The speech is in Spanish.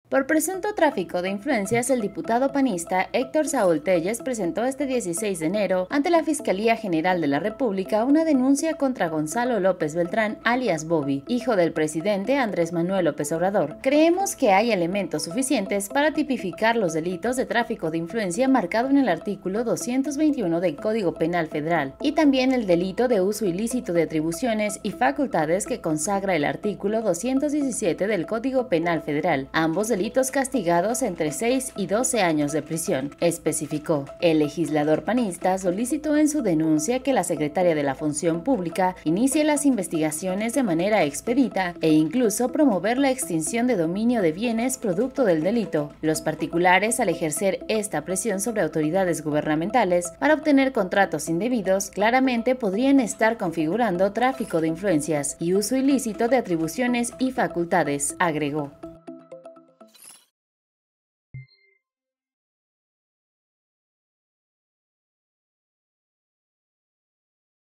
Por presunto tráfico de influencias, el diputado panista Héctor Saúl Telles presentó este 16 de enero ante la Fiscalía General de la República una denuncia contra Gonzalo López Beltrán, alias Bobby, hijo del presidente Andrés Manuel López Obrador. Creemos que hay elementos suficientes para tipificar los delitos de tráfico de influencia marcado en el artículo 221 del Código Penal Federal y también el delito de uso ilícito de atribuciones y facultades que consagra el artículo 217 del Código Penal Federal, ambos delitos castigados entre 6 y 12 años de prisión, especificó. El legislador panista solicitó en su denuncia que la secretaria de la Función Pública inicie las investigaciones de manera expedita e incluso promover la extinción de dominio de bienes producto del delito. Los particulares, al ejercer esta presión sobre autoridades gubernamentales para obtener contratos indebidos, claramente podrían estar configurando tráfico de influencias y uso ilícito de atribuciones y facultades, agregó.